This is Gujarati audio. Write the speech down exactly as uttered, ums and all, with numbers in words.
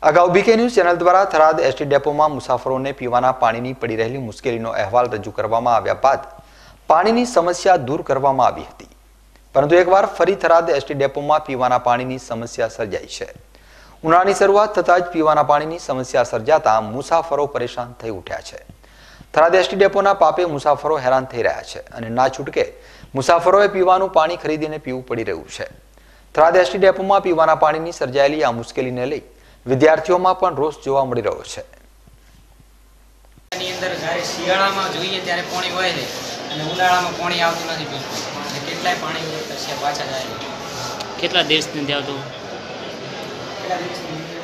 અગાઉ બીકે ન્યૂઝ ચેનલ દ્વારા થરાદ એસટી ડેપોમાં મુસાફરોને પીવાના પાણીની પડી રહેલી મુશ્કેલીનો અહેવાલ રજૂ કરવામાં આવ્યા બાદ પાણીની સમસ્યા દૂર કરવામાં આવી હતી, પરંતુ એકવાર ફરી થરાદ એસટી ડેપોમાં પીવાના પાણીની સમસ્યા સર્જાઈ છે। ઉનાળાની શરૂઆત થતાં જ પીવાના પાણીની સમસ્યા સર્જાતા મુસાફરો પરેશાન થઈ ઉઠ્યા છે। થરાદ એસટી ડેપોના પાપે મુસાફરો હેરાન થઈ રહ્યા છે અને ના છૂટકે મુસાફરોએ પીવાનું પાણી ખરીદીને પીવું પડી રહ્યું છે। થરાદ એસટી ડેપોમાં પીવાના પાણીની સર્જાયેલી આ મુશ્કેલીને લઈ વિદ્યાર્થીઓમાં પણ રોષ જોવા મળી રહ્યો છે। ની અંદર જ્યારે શિયાળામાં જોઈએ ત્યારે પાણી વહે છે અને ઉનાળામાં પાણી આવતું નથી બિલકુલ, અને કેટલાય પાણી પાછા જાય। કેટલા દિવસ નથી આવતું? કેટલા દિવસ